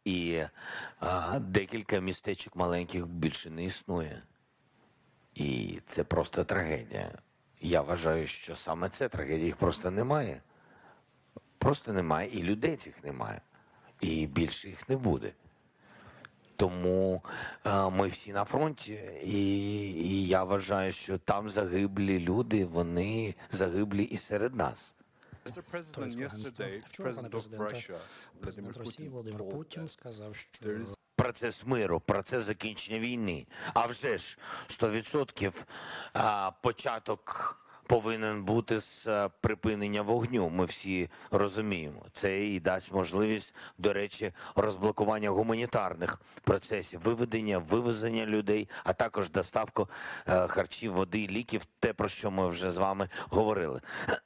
І декілька містечок маленьких більше не існує. І це просто трагедія. Я вважаю, що саме це трагедія. Їх просто немає. Просто немає. І людей цих немає. І більше їх не буде. Тому ми всі на фронті. І я вважаю, що там загиблі люди, вони загиблі і серед нас. Вчора, пане президенте, президент Росії Володимир Путін сказав, що Процес миру, процес закінчення війни. А вже ж 100% початок повинен бути з припинення вогню. Ми всі розуміємо. Це і дасть можливість, до речі, розблокування гуманітарних процесів, вивезення людей, а також доставку харчів, води, ліків, те, про що ми вже з вами говорили.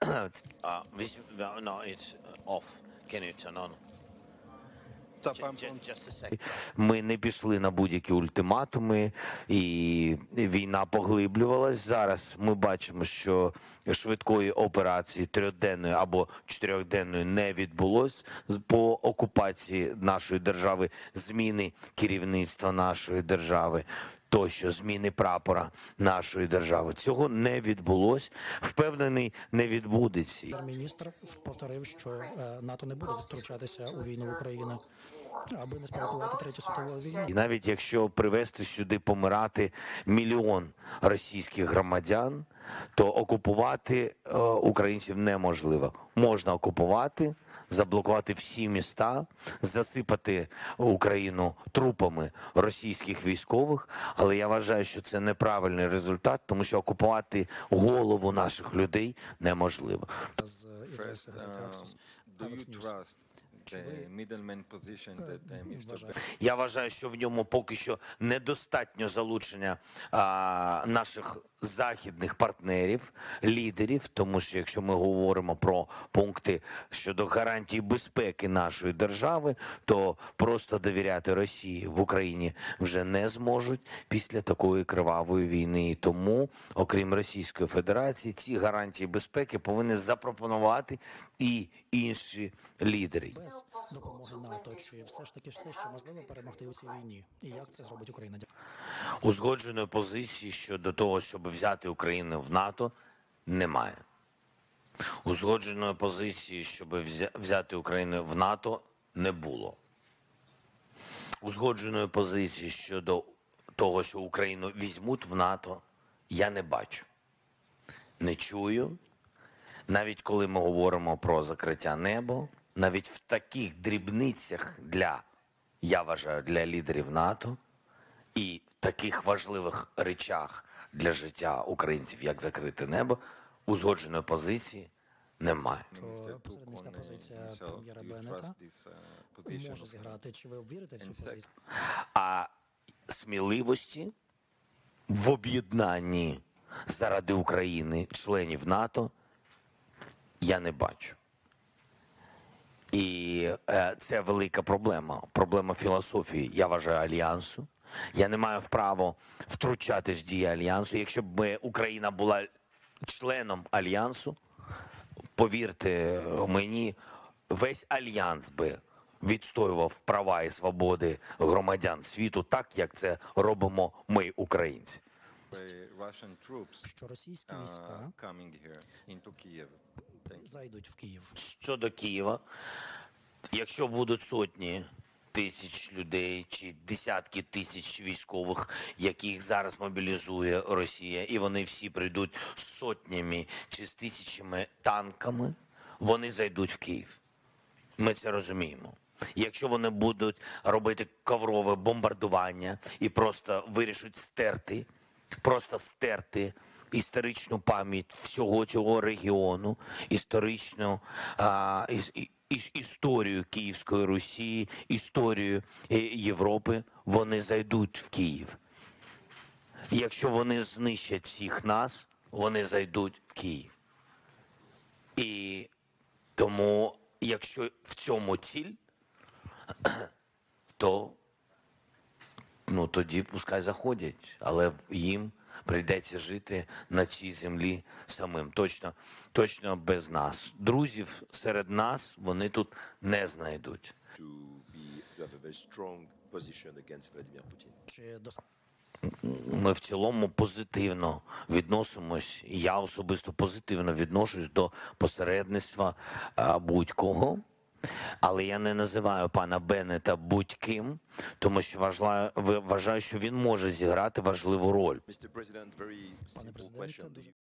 Ми не пішли на будь-які ультиматуми, і війна поглиблювалась. Зараз ми бачимо, що швидкої операції трьохденної або чотирьохденної не відбулось по окупації нашої держави, зміни керівництва нашої держави, тощо зміни прапора нашої держави. Цього не відбулось. Впевнений, не відбудеться. міністр повторив, що НАТО не буде втручатися у війну в Україну, аби не спровокувати Третю світову війну. І навіть якщо привезти сюди помирати мільйон російських громадян, то окупувати українців неможливо. Можна окупувати, заблокувати всі міста, засипати Україну трупами російських військових, але я вважаю, що це неправильний результат, тому що окупувати голову наших людей неможливо. З ізраїльської газети Axios. Я вважаю, що в ньому поки що недостатньо залучення наших західних партнерів, лідерів, тому що якщо ми говоримо про пункти щодо гарантій безпеки нашої держави, то просто довіряти Росії в Україні вже не зможуть після такої кривавої війни. І тому, окрім Російської Федерації, ці гарантії безпеки повинні запропонувати і інші лідери. Без допомоги НАТО, чи все ж таки все, що можливо перемогти у цій війні? І як це зробить Україна? Узгодженої позиції щодо того, щоб взяти Україну в НАТО, немає. Узгодженої позиції, щоб взяти Україну в НАТО, не було. Узгодженої позиції щодо того, що Україну візьмуть в НАТО, я не бачу. Не чую. Навіть коли ми говоримо про закриття неба, навіть в таких дрібницях я вважаю, для лідерів НАТО і в таких важливих речах для життя українців, як закрите небо, узгодженої позиції немає. Що посередницька позиція прем'єра Беннета може зіграти? Чи ви вірите в цю позицію? А сміливості в об'єднанні заради України членів НАТО я не бачу. І це велика проблема. Проблема філософії, я вважаю, Альянсу. Я не маю права втручатись в дії Альянсу. Якщо б Україна була членом Альянсу, повірте мені, весь Альянс би відстоював права і свободи громадян світу так, як це робимо ми, українці. Що російські війська зайдуть в Київ? Щодо Києва, якщо будуть сотні тисяч людей чи десятки тисяч військових, яких зараз мобілізує Росія, і вони всі прийдуть з сотнями чи з тисячами танками, вони зайдуть в Київ. Ми це розуміємо. Якщо вони будуть робити коврове бомбардування і просто вирішать стерти історичну пам'ять всього цього регіону, історію Київської Русі, історію Європи, вони зайдуть в Київ. Якщо вони знищать всіх нас, вони зайдуть в Київ. І тому, якщо в цьому ціль, то тоді пускай заходять, але їм прийдеться жити на цій землі самим. Точно без нас. Друзів серед нас вони тут не знайдуть. to have a very strong position against Vladimir Putin. Чи Ми в цілому позитивно відносимось, я особисто позитивно відношусь до посередництва будь-кого. Але я не називаю пана Беннета будь-ким, тому що вважаю, що він може зіграти важливу роль. Mr. President, very Пане simple президенте, question. дуже